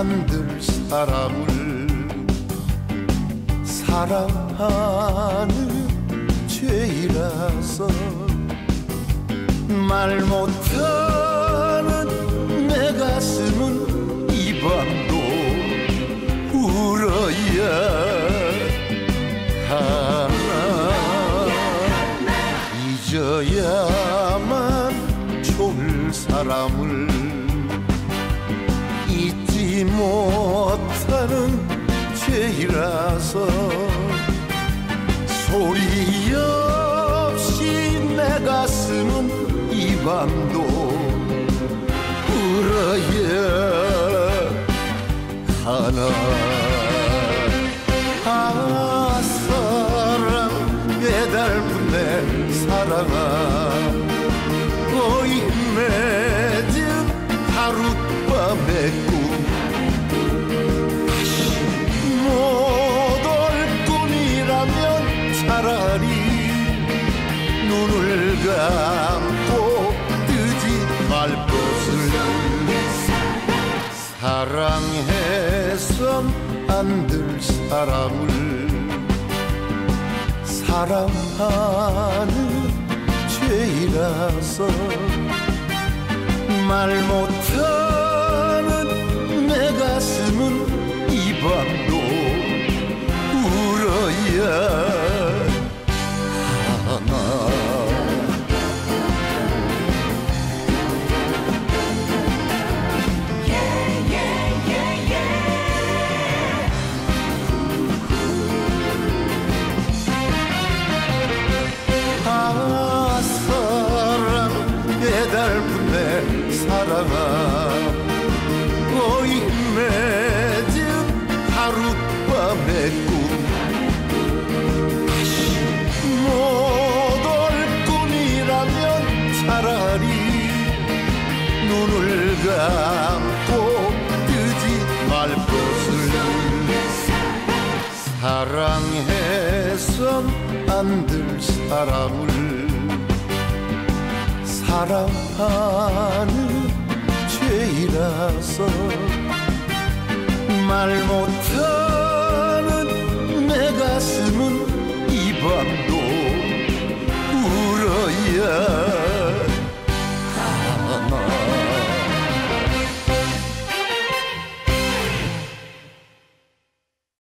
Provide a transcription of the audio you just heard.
안 될 사람을 사랑하는 죄이라서 말 못하는 내 가슴은 이 밤도 울어야 하나. 잊어야만 좋을 사람을 잊지 못하는 죄이라서 소리 없이 내 가슴은 이 밤도 울어야 하나. 아 사랑 배달분 내 사랑아 너희 맺은 하룻밤의 꿈 다시 못 올 꿈이라면 차라리 눈을 감고 뜨지 말 것을. 사랑해선 안 될 사람을 사랑하는 죄이라서 말 못하는 내 가슴은 이 밤도 울어야 하나. 아 사랑 배달분 내 사랑아 너희 맺은 하룻밤의 꿈 다시 못 올 꿈이라면 차라리 눈을 감고 뜨지 말 것을. 사랑해선 안 될 사람을 사랑하는 죄이라서 말 못하는 내 가슴은 이 밤